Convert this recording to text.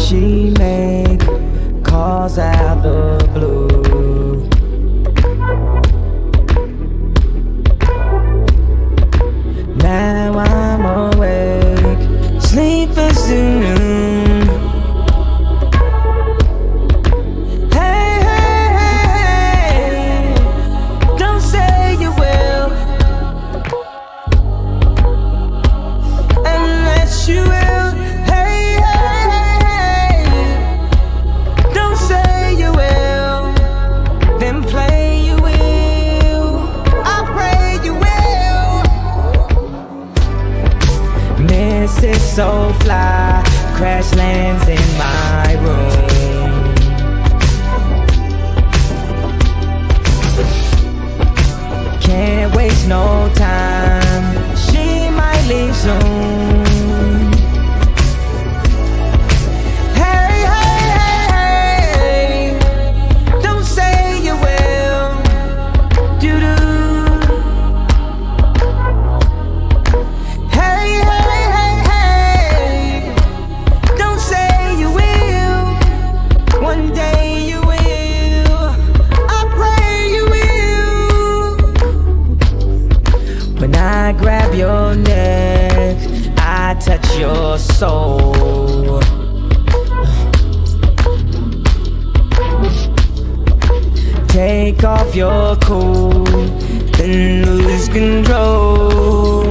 she make calls out the blue. Now I'm awake, sleepless till noon. Hey, hey, hey, don't say you will, unless you will. Hey, hey, hey, don't say you will, then play you will. I pray you will. Mrs. Soulfly crash lands in my room. Can't waste no time, she might leave soon. Hey, hey, hey, hey, don't say you will. Do-do. Hey, hey, hey, hey, don't say you will. One day you will, I pray you will. When I grab your neck, I touch your soul. Take off your coat, then lose control.